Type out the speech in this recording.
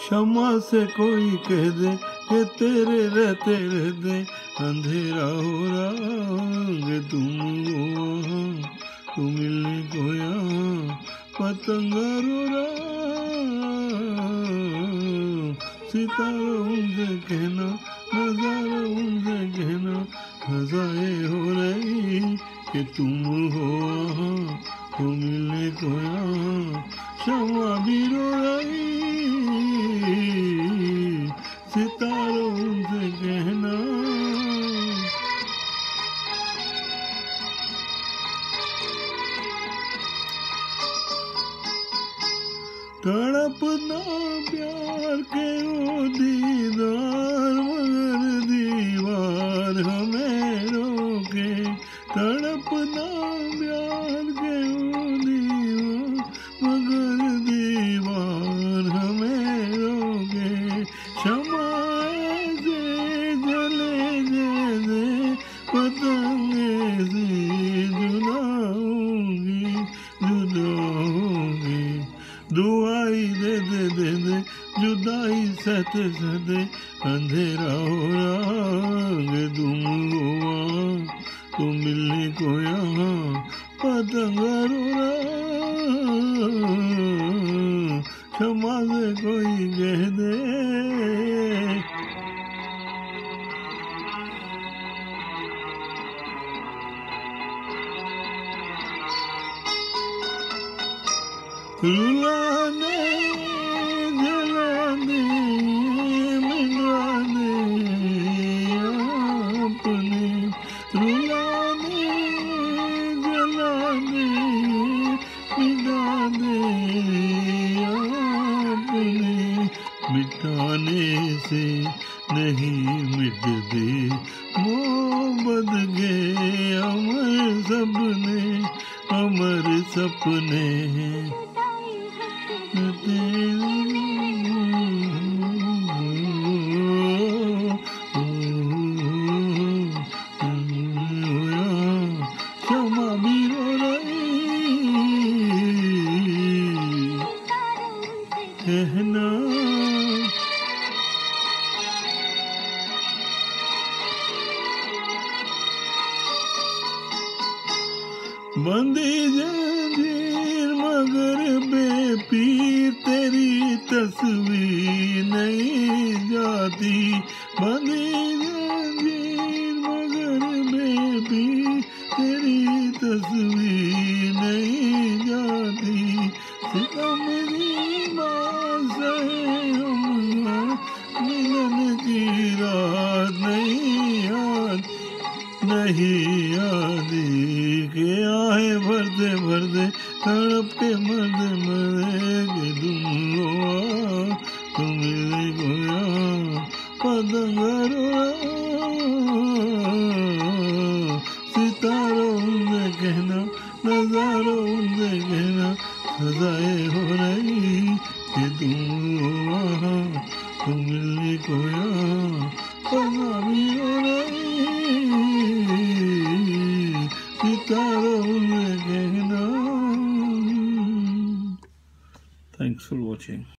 क्षमा से कोई कह दे कि तेरे रहते रहते अंधेरा हो रहा, तुम वहाँ तू मिलने को यहाँ पतंगा रो रहा। सितारा उनसे कहना, नजारा उनसे कहना, हजाए हो रही कि तुम हो वहाँ तो मिलने को यहाँ क्षमा भी रो रही। सितारा उनसे कहना, तड़पना प्यार के वो दीदार, मगर दीवार हमें रोके। तड़पना प्यार के वो दीवार, मगर दीवार हमें रोके। क्षमा से जले जैसे पतंगे से जुदा होंगी, जुदा होंगी। दुआई दे दे दे दे, जुदाई सहते सहते अंधेरा हो रहा, तुम हो वहाँ तो मिलने को यहाँ पतंगा रो रहा। क्षमा से कोई कह दे, रुलाने जलाने मिलाने अपने, रुलाने जलाने मिलाने अपने। मिटाने से नहीं मिटते मोहब्बत के अमर सपने, अमर सपने। क्षमा भी रो रही, कहना बंदी जंजीर मगर बेपीर, तेरी तस्वीर नहीं जाती। बंदी जंजीर मगर बेपीर, तेरी तस्वीर नहीं जाती। सितम की बात है हम, मिलन की रात नहीं याद, नहीं आती। के आए भरते भरते तड़प के मरते मरे, कि तुम हो तुम मिलने को यहाँ पतंगा रो रहा। सितारा उनसे कहना, नजारा उनसे कहना, सजाए हो रही कि तुम हो वहाँ तुम मिलने को यहाँ पतंगा भी हो रही। Thanks for watching.